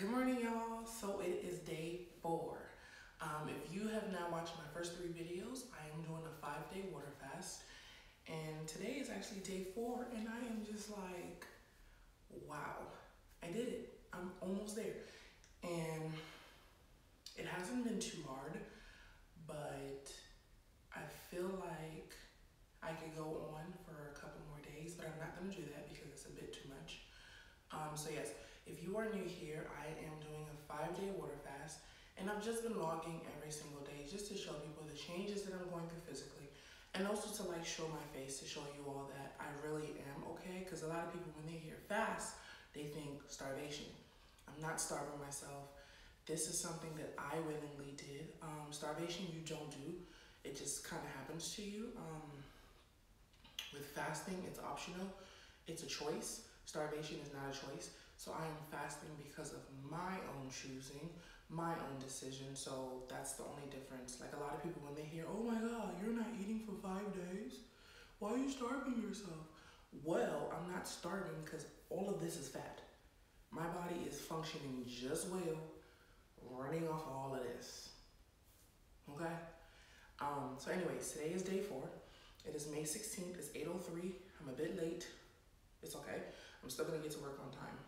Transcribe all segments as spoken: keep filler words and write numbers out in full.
Good morning, y'all. So it is day four. Um, if you have now watched my first three videos, I am doing a five-day water fast. And today is actually day four, and I am just like, wow, I did it. I'm almost there. And it hasn't been too hard, but I feel like I could go on for a couple more days, but I'm not going to do that because it's a bit too much. Um, so yes, if you are new here, I am doing a five-day water fast, and I've just been logging every single day just to show people the changes that I'm going through physically, and also to like show my face to show you all that I really am okay. Because a lot of people, when they hear fast, they think starvation. I'm not starving myself. This is something that I willingly did. Um, starvation you don't do; it just kind of happens to you. Um, with fasting, it's optional. It's a choice. Starvation is not a choice. So I am fasting because of my own choosing, my own decision. So that's the only difference. Like a lot of people, when they hear, oh my God, you're not eating for five days. Why are you starving yourself? Well, I'm not starving because all of this is fat. My body is functioning just well, running off all of this. Okay? Um, so anyways, today is day four. It is May sixteenth. It's eight oh three. I'm a bit late. It's okay. I'm still gonna get to work on time.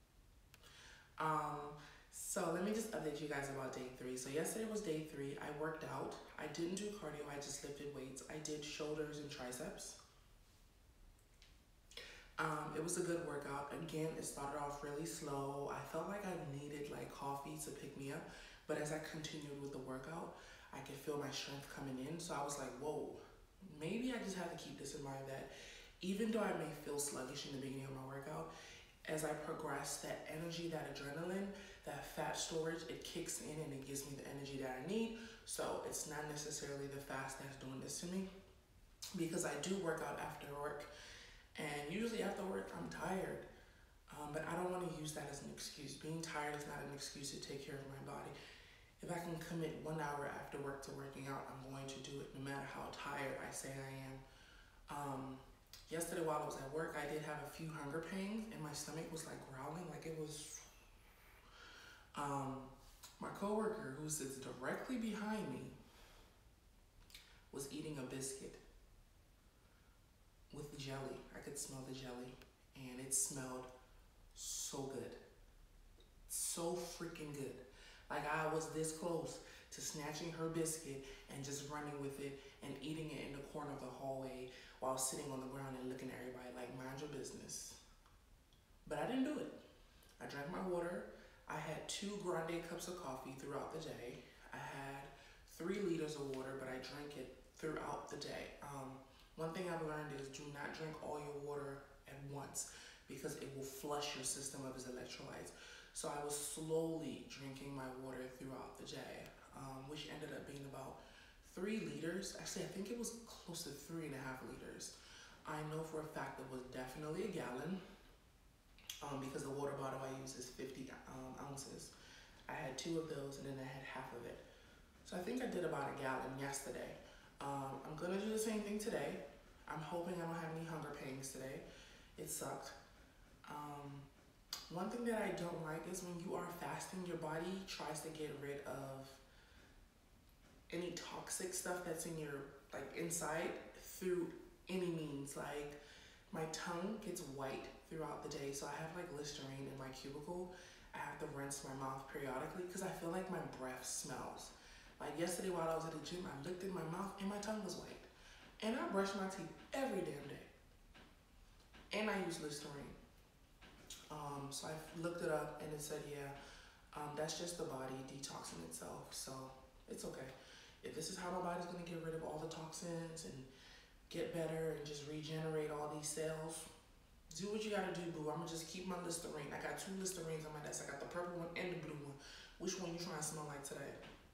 Um, so let me just update you guys about day three. So yesterday was day three. I worked out. I didn't do cardio. I just lifted weights. I did shoulders and triceps. Um, it was a good workout. Again, it started off really slow. I felt like I needed like coffee to pick me up. But as I continued with the workout, I could feel my strength coming in. So I was like, whoa, maybe I just have to keep this in mind that even though I may feel sluggish in the beginning of my workout, as I progress, that energy, that adrenaline, that fat storage, it kicks in and it gives me the energy that I need. So it's not necessarily the fast that's doing this to me, because I do work out after work. And usually after work, I'm tired. Um, but I don't want to use that as an excuse. Being tired is not an excuse to take care of my body. If I can commit one hour after work to working out, I'm going to do it no matter how tired I say I am. Um, yesterday while I was at work, I did have a few hunger pains and my stomach was like growling, like it was... Um, my coworker, who sits directly behind me, was eating a biscuit with jelly. I could smell the jelly and it smelled so good. So freaking good. Like I was this close to snatching her biscuit and just running with it and eating it in the corner of the hallway while sitting on the ground and looking at everybody like, mind your business. But I didn't do it. I drank my water. I had two grande cups of coffee throughout the day. I had three liters of water, but I drank it throughout the day. Um, one thing I've learned is do not drink all your water at once because it will flush your system of its electrolytes. So I was slowly drinking my water throughout the day, um, which ended up being about three liters. Actually, I think it was close to three and a half liters. I know for a fact it was definitely a gallon um, because the water bottle I use is fifty um, ounces. I had two of those and then I had half of it. So I think I did about a gallon yesterday. Um, I'm gonna do the same thing today. I'm hoping I don't have any hunger pains today. It sucked. Um, One thing that I don't like is when you are fasting, your body tries to get rid of any toxic stuff that's in your, like inside through any means. Like my tongue gets white throughout the day. So I have like Listerine in my cubicle. I have to rinse my mouth periodically because I feel like my breath smells. Like yesterday while I was at the gym, I looked in my mouth and my tongue was white. And I brush my teeth every damn day. And I use Listerine. Um, so I looked it up and it said, yeah, um, that's just the body detoxing itself. So it's okay. If this is how my body's going to get rid of all the toxins and get better and just regenerate all these cells, do what you got to do, boo. I'm going to just keep my Listerine. I got two Listerines on my desk. I got the purple one and the blue one. Which one you trying to smell like today?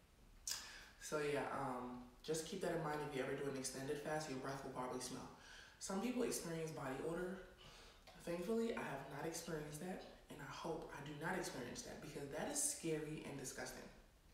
So yeah, um, just keep that in mind. If you ever do an extended fast, your breath will probably smell. Some people experience body odor. Thankfully, I have not experienced that, and I hope I do not experience that because that is scary and disgusting.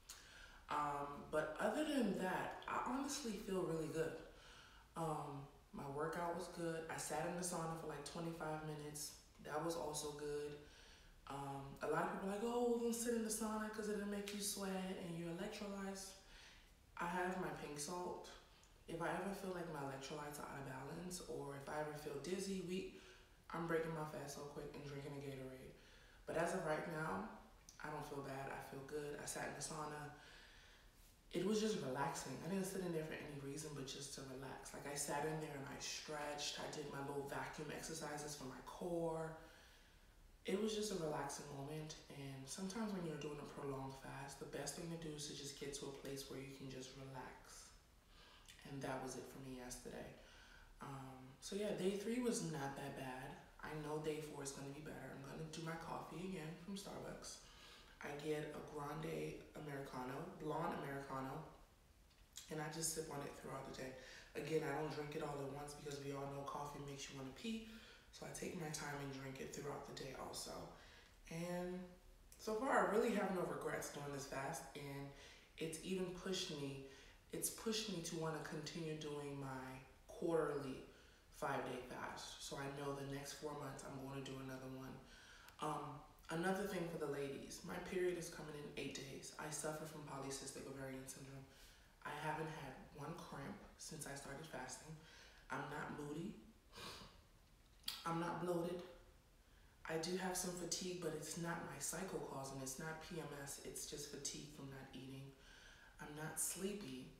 Um, but other than that, I honestly feel really good. Um, my workout was good. I sat in the sauna for like twenty-five minutes. That was also good. Um, a lot of people are like, oh, don't sit in the sauna because it'll make you sweat and your electrolytes. I have my pink salt. If I ever feel like my electrolytes are out of balance, or if I ever feel dizzy, weak, I'm breaking my fast so quick and drinking a Gatorade. But as of right now, I don't feel bad. I feel good. I sat in the sauna. It was just relaxing. I didn't sit in there for any reason but just to relax. Like I sat in there and I stretched. I did my little vacuum exercises for my core. It was just a relaxing moment. And sometimes when you're doing a prolonged fast, the best thing to do is to just get to a place where you can just relax. And that was it for me yesterday. Um, so yeah, day three was not that bad. I know day four is going to be better. I'm going to do my coffee again from Starbucks. I get a grande Americano, blonde Americano, and I just sip on it throughout the day. Again, I don't drink it all at once because we all know coffee makes you want to pee. So I take my time and drink it throughout the day also. And so far, I really have no regrets doing this fast. And it's even pushed me, it's pushed me to want to continue doing my quarterly five-day fast. So I know the next four months, I'm going to do another one. Um, Another thing for the ladies, my period is coming in eight days. I suffer from polycystic ovarian syndrome. I haven't had one cramp since I started fasting. I'm not moody. I'm not bloated. I do have some fatigue, but it's not my cycle causing. It's not P M S. It's just fatigue from not eating. I'm not sleepy.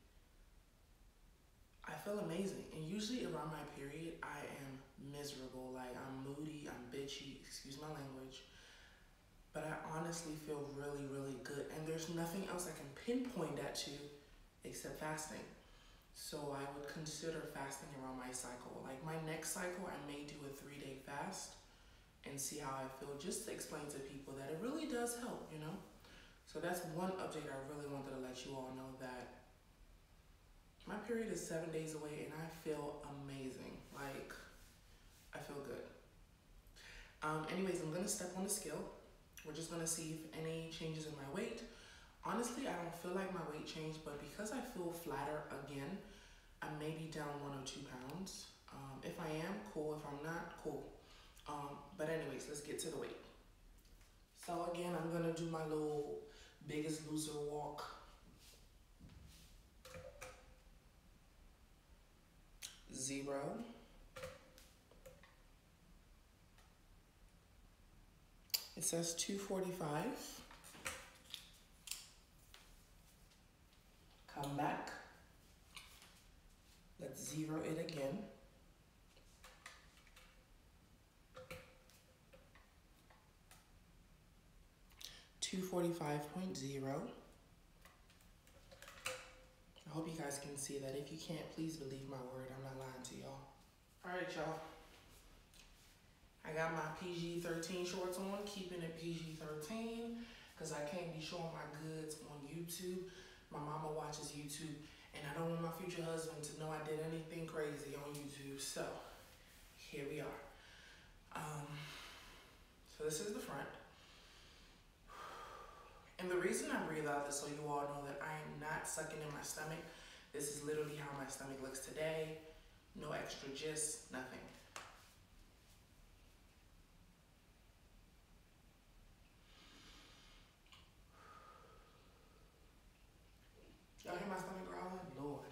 I feel amazing. And usually around my period, I am miserable. Like I'm moody, I'm bitchy, excuse my language. But I honestly feel really, really good. And there's nothing else I can pinpoint that to except fasting. So I would consider fasting around my cycle. Like my next cycle, I may do a three-day fast and see how I feel, just to explain to people that it really does help, you know? So that's one update I really wanted to let you all know, that my period is seven days away and I feel amazing. Like, I feel good. Um, anyways, I'm gonna step on the scale. We're just gonna see if any changes in my weight. Honestly, I don't feel like my weight changed, but because I feel flatter again, I may be down one or two pounds. Um, if I am, cool. If I'm not, cool. Um, but anyways, let's get to the weight. So again, I'm gonna do my little Biggest Loser walk. Zero. It says two forty-five. Come back. Let's zero it again. two forty-five point zero. I hope you guys can see that. If you can't, please believe my word. I'm not lying to y'all. All right, y'all. I got my P G thirteen shorts on, keeping it P G thirteen, because I can't be showing my goods on YouTube. My mama watches YouTube, and I don't want my future husband to know I did anything crazy on YouTube. So, here we are. Um, so this is the front. And the reason I breathe out is so you all know that I am not sucking in my stomach. This is literally how my stomach looks today. No extra gist, nothing. Y'all hear my stomach growling? Lord.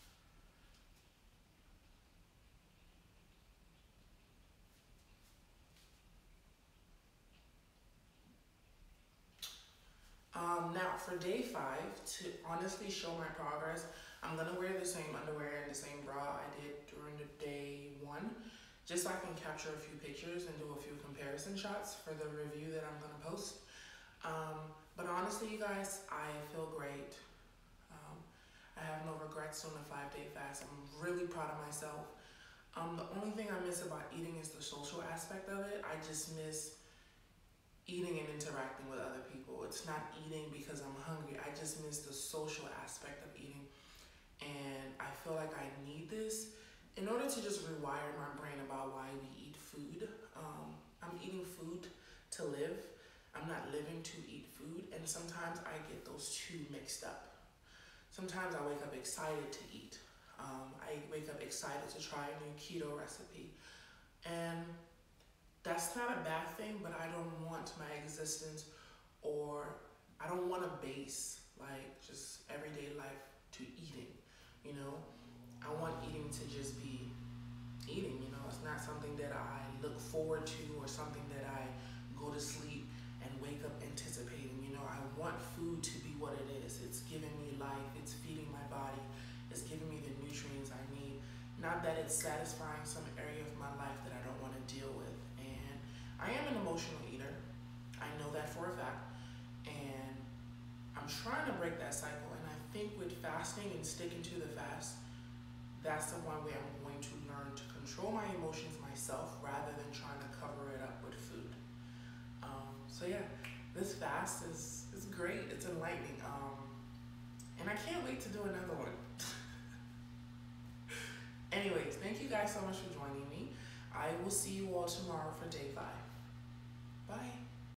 Um, now for day five, to honestly show my progress, I'm gonna wear the same underwear and the same bra I did during the day one, just so I can capture a few pictures and do a few comparison shots for the review that I'm gonna post. Um, but honestly, you guys, I feel great. Um, I have no regrets on the five-day fast. I'm really proud of myself. Um, the only thing I miss about eating is the social aspect of it. I just miss eating and interacting with other people. It's not eating because I'm hungry. I just miss the social aspect of eating. And I feel like I need this in order to just rewire my brain about why we eat food. Um, I'm eating food to live. I'm not living to eat food. And sometimes I get those two mixed up. Sometimes I wake up excited to eat. Um, I wake up excited to try a new keto recipe. And that's not a bad thing, but I don't want my existence or I don't want to base like just everyday life to eating, you know. I want eating to just be eating, you know. It's not something that I look forward to or something that I go to sleep and wake up anticipating, you know. I want food to be what it is. It's giving me life, it's feeding my body, it's giving me the nutrients I need. Not that it's satisfying some area of my life that I don't want to deal with. And I am an emotional eater. I know that for a fact. And I'm trying to break that cycle. And I think with fasting and sticking to the fast, that's the one way I'm going to learn to control my emotions myself rather than trying to cover it up with food. Um, so yeah, this fast is, is great. It's enlightening. Um, and I can't wait to do another one. Anyways, thank you guys so much for joining me. I will see you all tomorrow for day five. Bye.